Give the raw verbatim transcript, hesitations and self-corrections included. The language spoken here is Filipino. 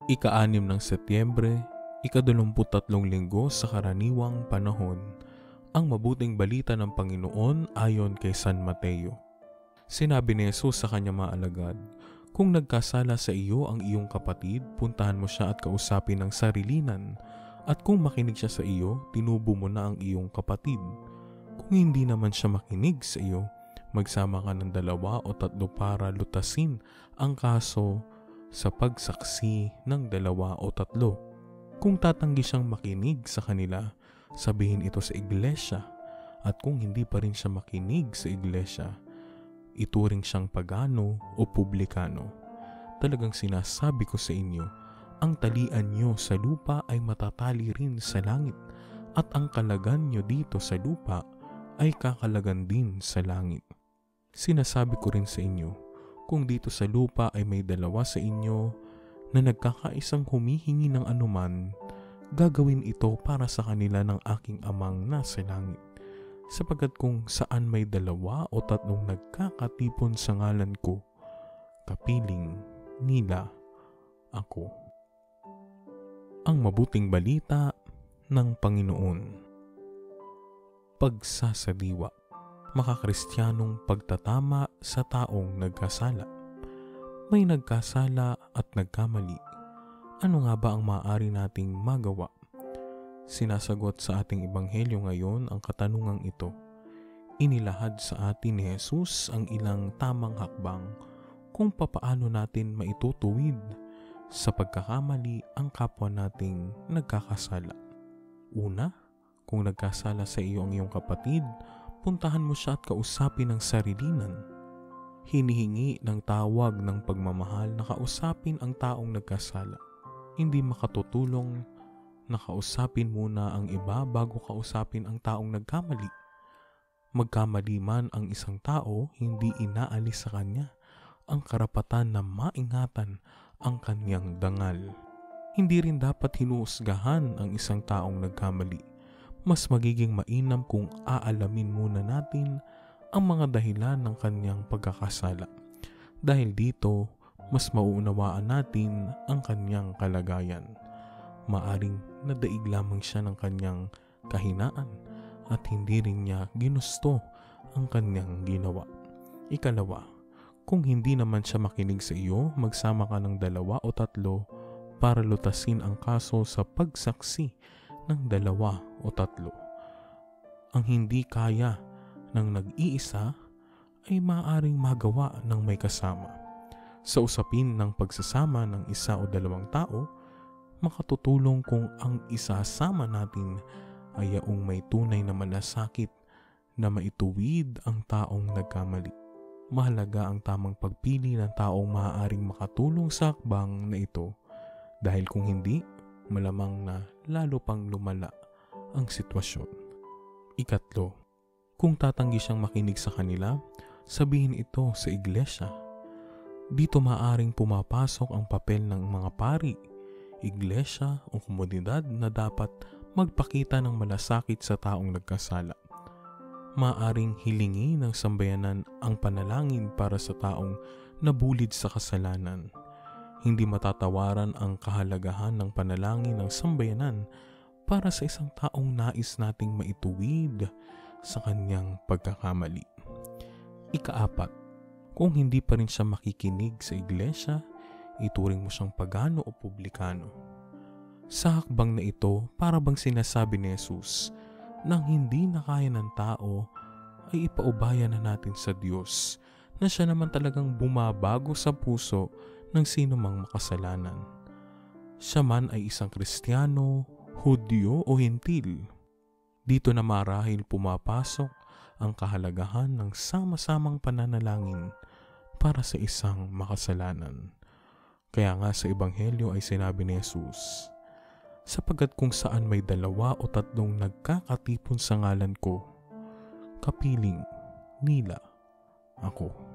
Ika-anim ng Setyembre, ika-dalawamput tatlong linggo sa Karaniwang Panahon, ang mabuting balita ng Panginoon ayon kay San Mateo. Sinabi ni Jesus sa kanyang mga alagad, "Kung nagkasala sa iyo ang iyong kapatid, puntahan mo siya at kausapin ng sarilinan, at kung makinig siya sa iyo, tinubo mo na ang iyong kapatid. Kung hindi naman siya makinig sa iyo, magsama ka ng dalawa o tatlo para lutasin ang kaso sa pagsaksi ng dalawa o tatlo. Kung tatanggi siyang makinig sa kanila, sabihin ito sa iglesia, at kung hindi pa rin siya makinig sa iglesia, ituring siyang pagano o publikano. Talagang sinasabi ko sa inyo, ang talian nyo sa lupa ay matatali rin sa langit, at ang kalagan nyo dito sa lupa ay kakalagan din sa langit. Sinasabi ko rin sa inyo, kung dito sa lupa ay may dalawa sa inyo na nagkakaisang humihingi ng anuman, gagawin ito para sa kanila ng aking amang nasa langit. Sapagkat kung saan may dalawa o tatlong nagkakatipon sa ngalan ko, kapiling nila ako." Ang mabuting balita ng Panginoon. Pagsasadiwa. Makakristyanong pagtatama sa taong nagkasala. May nagkasala at nagkamali. Ano nga ba ang maaari nating magawa? Sinasagot sa ating ebanghelyo ngayon ang katanungang ito. Inilahad sa atin ni Jesus ang ilang tamang hakbang kung papaano natin maitutuwid sa pagkakamali ang kapwa nating nagkakasala. Una, kung nagkasala sa iyo ang iyong kapatid, puntahan mo siya at kausapin ng sarilinan. Hinihingi ng tawag ng pagmamahal na kausapin ang taong nagkasala. Hindi makatutulong na kausapin muna ang iba bago kausapin ang taong nagkamali. Magkamali man ang isang tao, hindi inaalis sa kanya ang karapatan na maingatan ang kanyang dangal. Hindi rin dapat hinuhusgahan ang isang taong nagkamali. Mas magiging mainam kung aalamin muna natin ang mga dahilan ng kanyang pagkakasala. Dahil dito, mas mauunawaan natin ang kanyang kalagayan. Maaring nadaig lamang siya ng kanyang kahinaan at hindi rin niya ginusto ang kanyang ginawa. Ikalawa, kung hindi naman siya makinig sa iyo, magsama ka ng dalawa o tatlo para lutasin ang kaso sa pagsaksi ng dalawa o tatlo. Ang hindi kaya ng nag-iisa ay maaaring magawa ng may kasama. Sa usapin ng pagsasama ng isa o dalawang tao, makatutulong kung ang isasama natin ay yaong may tunay na malasakit na maituwid ang taong nagkamali. Mahalaga ang tamang pagpili ng taong maaaring makatulong sa hakbang na ito, dahil kung hindi, malamang na lalo pang lumala ang sitwasyon. Ikatlo, kung tatanggi siyang makinig sa kanila, sabihin ito sa iglesia. Dito maaring pumapasok ang papel ng mga pari, iglesia o komunidad na dapat magpakita ng malasakit sa taong nagkasala. Maaring hilingi ng sambayanan ang panalangin para sa taong nabulid sa kasalanan. Hindi matatawaran ang kahalagahan ng panalangin ng sambayanan para sa isang taong nais nating maituwid sa kanyang pagkakamali. Ikaapat, kung hindi pa rin siya makikinig sa iglesia, ituring mo siyang pagano o publikano. Sa hakbang na ito, para bang sinasabi ni Jesus, nang hindi na kaya ng tao, ay ipaubaya na natin sa Diyos na siya naman talagang bumabago sa puso ng sino mang makasalanan. Siya man ay isang Kristiyano, Hudyo o Hintil. Dito na marahil pumapasok ang kahalagahan ng sama-samang pananalangin para sa isang makasalanan. Kaya nga sa ebanghelyo ay sinabi ni Jesus, "Sapagkat kung saan may dalawa o tatlong nagkakatipon sa ngalan ko, kapiling nila ako."